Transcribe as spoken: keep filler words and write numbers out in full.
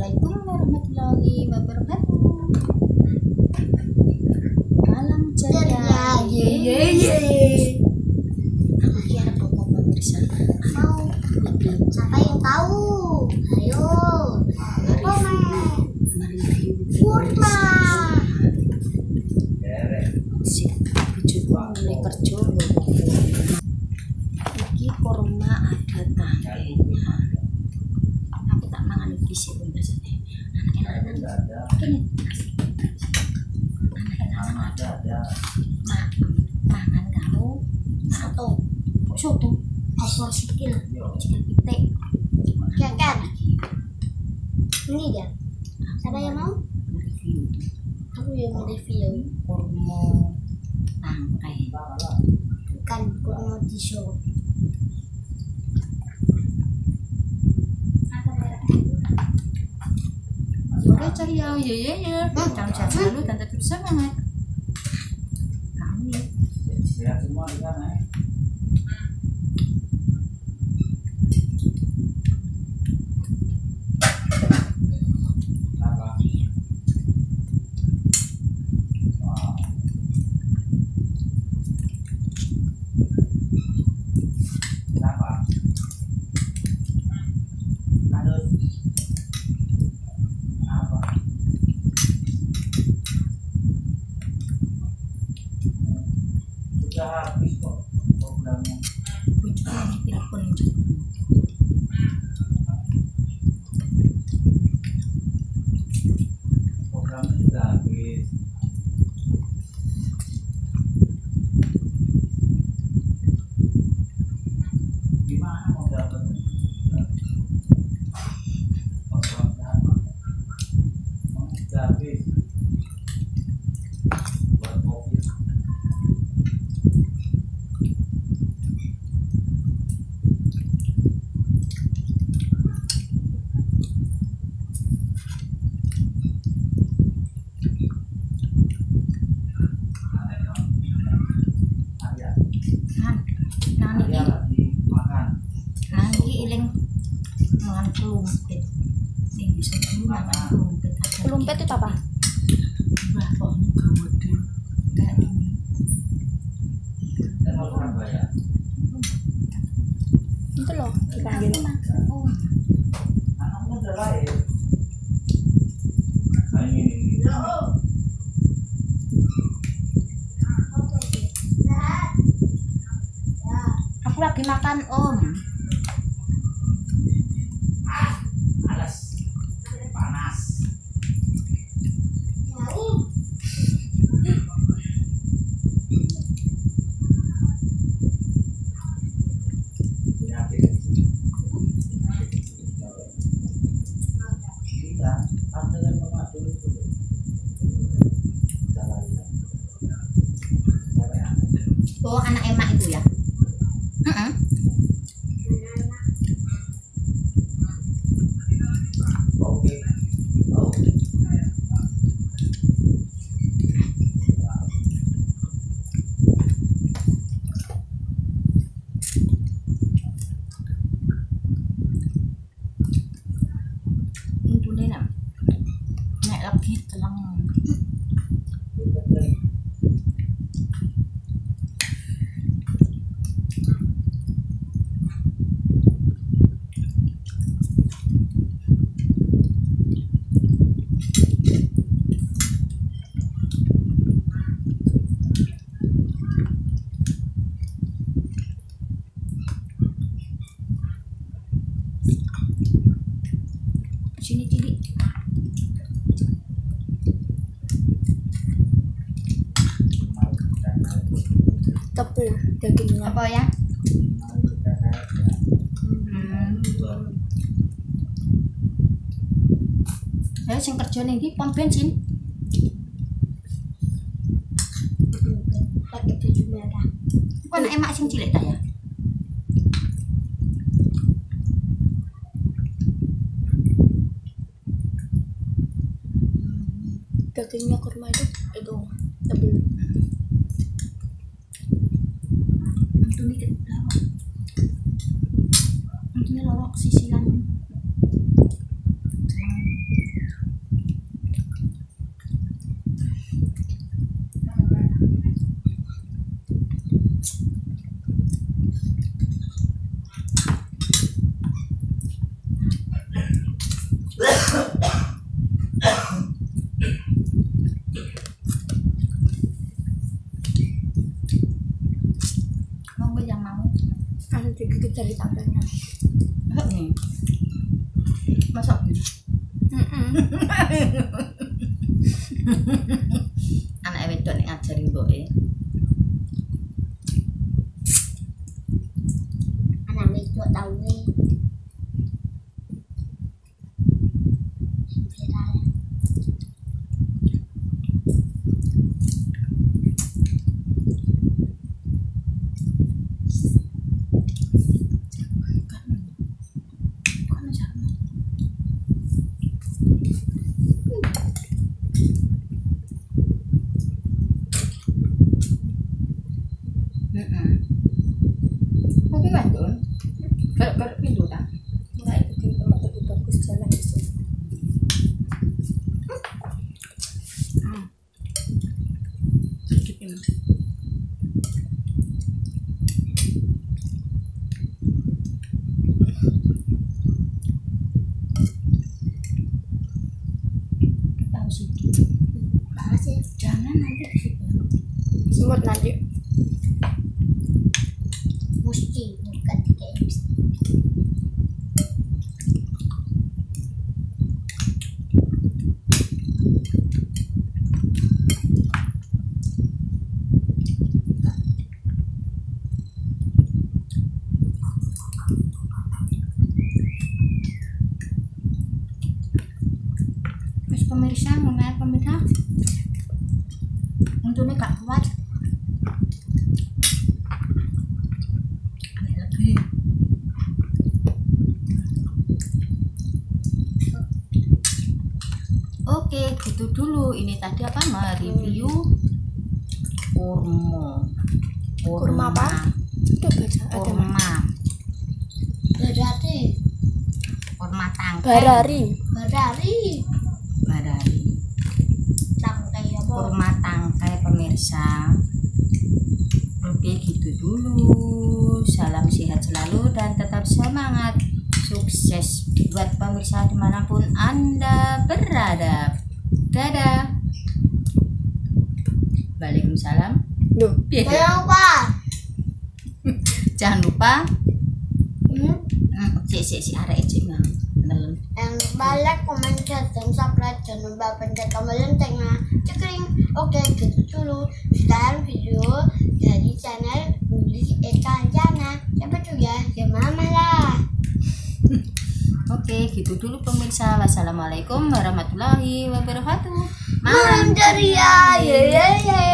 Assalamualaikum warahmatullahi wabarakatuh. Malam ceria, ye ye ye. Aku kira pokok pemirsa. Mau siapa yang tahu? Ayo, komen. Kurma. Si bujuku mulai kerja lho. Iki kurma ada tahenya. Aku tak mangan iki sih pemirsa. Ini mangan kamu atau soto asal sikil sikil pitik Ceker. Ini dia. Siapa yang mau? review Aku yang mau review. kurma tangkai Bukan kurma tisu. Oke ceria ya ya ya salam sehat selalu dan tetap semangat kami Sehat semua di sana ya. Apa? Wow. Kenapa? Lanjut. Apa? Sudah habis kok programnya. bujuk lagi telepon Programnya sudah habis. Gimana mau dapat? Programnya apa? Oh, sudah habis. Buat kopi. Ada. kan nah Ada niki lagi makan. nah niki iling mangan kelumpit sing bisa dulu mangan kelumpit Kelumpet itu apa? wah kok ini gede kayak ini Dan mau Surabaya. Itu loh dipanggil. oh Anakmu udah lahir. Nah, ini, ini, ini. aku lagi makan om Alas. Panas. Iya, sampai yang mengadu itu. Jalan. Siapa ya? oh anak emak itu ya. Heeh. Oke. Oke. Untune nak nek lagi teleng sini cilik Tebel dagingnya. apa ya hmm. Ayo sing kerja ning ndi pom bensin Pakai baju merah. kok anak emak sing cilik ta ya Dagingnya kurma itu itu tebel. untune kita untune lorok sisilan dari tampilnya. Nih. Masak. Anak wedok nek ngajari mboke. Anak wedok tau nih. Heeh. Oke kan, Don? Kalau pintu tak? Enggak itu di tempat lebih bagus jalan di sini. Hmm. Sedikit ini. Tahu sih. Makasih. Jangan nanti di situ. Semut nanti. Mesti bukan kayak mesti. Mas pemirsa, mengenai pemirsa, untungnya gak kuat. Aneh lagi. Oke, gitu dulu. Ini tadi apa? Mereview kurma. Kurma apa? Itu baca ada Kurma. Barari. Kurma tangkai. Barari. Barari. Barari. Tangkai apa? Kurma tangkai pemirsa. Oke, gitu dulu. Salam sehat selalu dan tetap semangat. Sukses buat pemirsa dimanapun Anda berada. Dadah. Waalaikumsalam. Loh, Jangan lupa. Jangan lupa. Hmm? Hmm, cek cek si arek cek nang. Nelen. Yang balik komen dan subscribe jangan lupa pencet tombol loncengnya cekring. Oke gitu dulu sekarang video dari channel Nulis Eka Jana. Siapa juga ya mama lah. Oke, gitu dulu pemirsa. Wassalamualaikum warahmatullahi wabarakatuh. Malam ceria, ye ye ye.